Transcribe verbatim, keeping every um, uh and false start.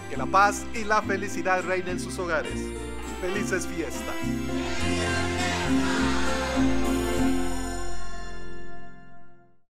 Que la paz y la felicidad reinen en sus hogares. ¡Felices fiestas!